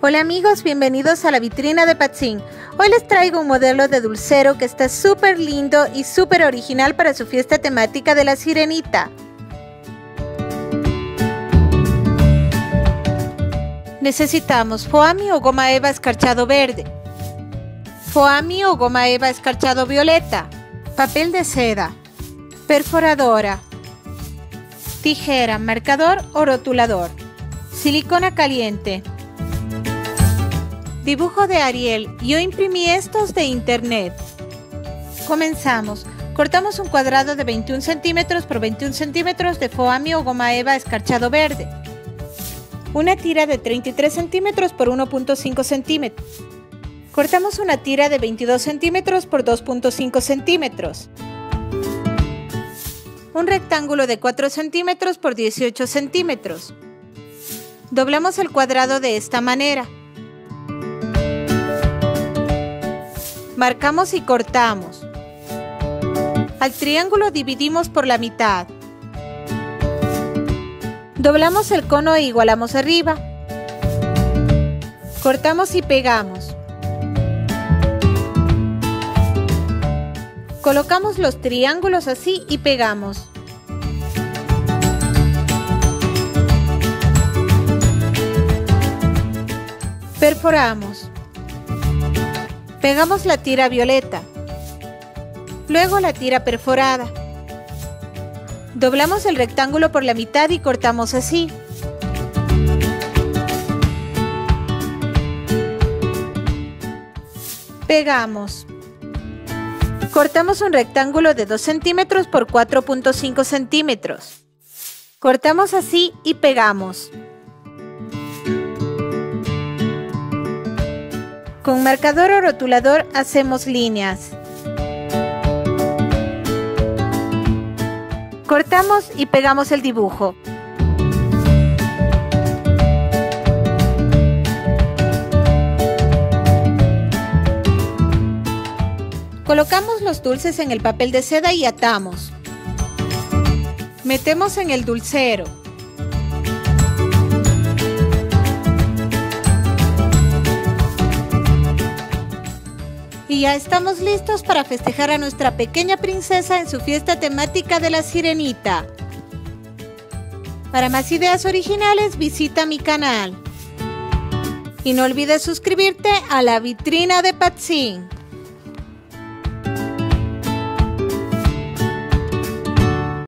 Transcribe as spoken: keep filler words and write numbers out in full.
Hola amigos, bienvenidos a la vitrina de Patzin. Hoy les traigo un modelo de dulcero que está súper lindo y súper original para su fiesta temática de la Sirenita. Necesitamos foamy o goma eva escarchado verde, foamy o goma eva escarchado violeta, papel de seda, perforadora, tijera, marcador o rotulador, silicona caliente, dibujo de Ariel. Yo imprimí estos de internet. Comenzamos. Cortamos un cuadrado de veintiún centímetros por veintiún centímetros de foamy o goma eva escarchado verde. Una tira de treinta y tres centímetros por uno punto cinco centímetros. Cortamos una tira de veintidós centímetros por dos punto cinco centímetros. Un rectángulo de cuatro centímetros por dieciocho centímetros. Doblamos el cuadrado de esta manera. Marcamos y cortamos. Al triángulo dividimos por la mitad. Doblamos el cono e igualamos arriba. Cortamos y pegamos. Colocamos los triángulos así y pegamos. Perforamos. Pegamos la tira violeta. Luego la tira perforada. Doblamos el rectángulo por la mitad y cortamos así. Pegamos. Cortamos un rectángulo de dos centímetros por cuatro punto cinco centímetros. Cortamos así y pegamos. Con marcador o rotulador hacemos líneas. Cortamos y pegamos el dibujo. Colocamos los dulces en el papel de seda y atamos. Metemos en el dulcero. Y ya estamos listos para festejar a nuestra pequeña princesa en su fiesta temática de la Sirenita. Para más ideas originales, visita mi canal. Y no olvides suscribirte a la vitrina de Patzin.